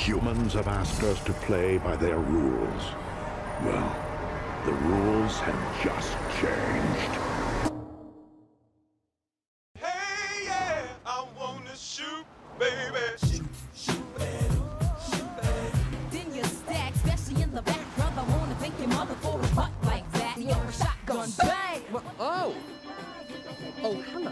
Humans have asked us to play by their rules. Well, the rules have just changed. Hey, yeah, I wanna shoot, baby. Shoot, baby. Then you stack, especially in the back, brother. Wanna thank your mother for a butt like that. You're a shotgun, bang! Oh, hello.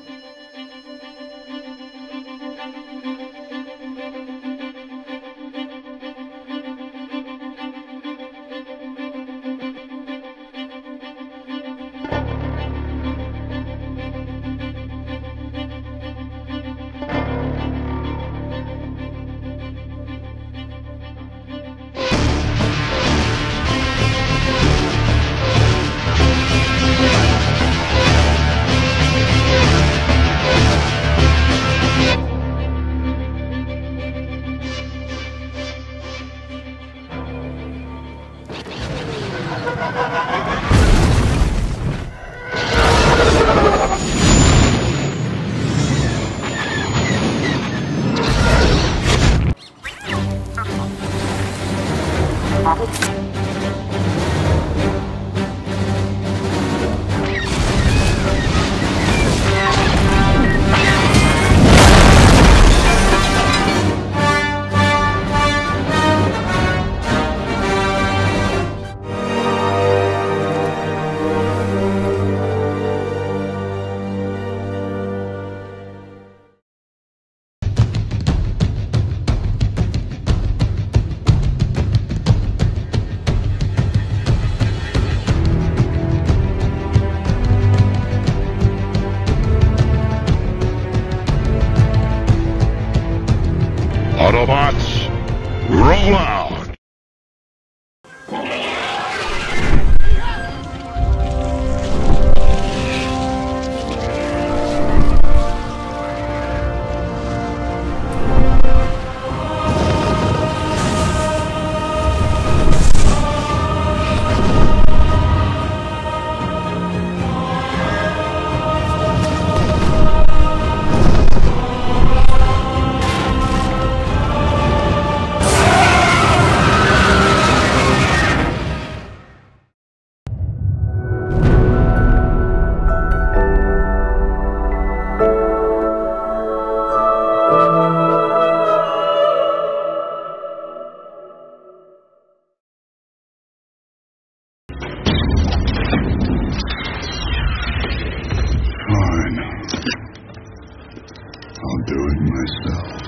Autobots, roll out! Fine. I'll do it myself.